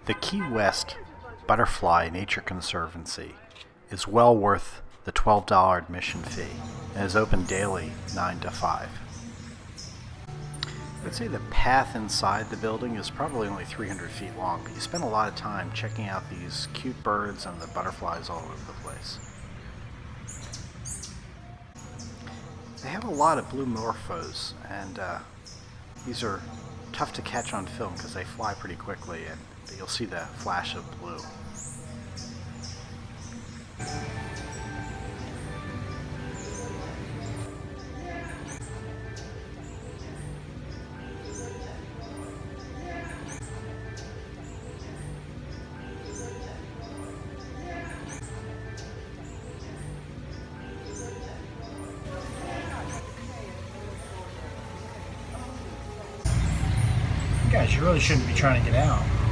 The Key West Butterfly Nature Conservancy is well worth the $12 admission fee and is open daily 9 to 5. I would say the path inside the building is probably only 300 feet long, but you spend a lot of time checking out these cute birds and the butterflies all over the place. They have a lot of blue morphos, and these are tough to catch on film because they fly pretty quickly, and you'll see the flash of blue. Guys, you really shouldn't be trying to get out.